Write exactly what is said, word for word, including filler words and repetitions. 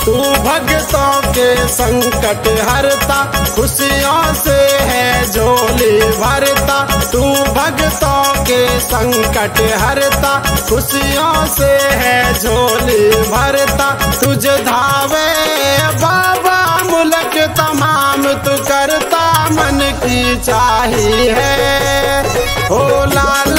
तू भक्तों के संकट हरता, खुशियों से है झोली भरता। तू भक्तों के संकट हरता, खुशियों से है झोली भरता। तुझ धावे बाबा मुल्क तमाम, तू करता मन की चाहिए। हो लाल